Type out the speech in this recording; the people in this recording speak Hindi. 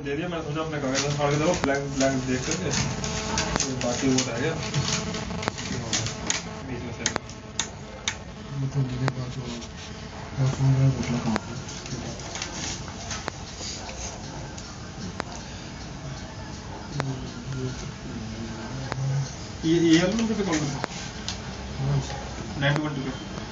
दे दिया, मैंने सोचा अपने कागज फाड़ के दो ब्लैंक ब्लैंक देख करके, तो बाकी वो रह गया बीच में से। तो मेरे पास वो फोन का बदला कहाँ था? ये एल्बम पे कौन सा 91 पे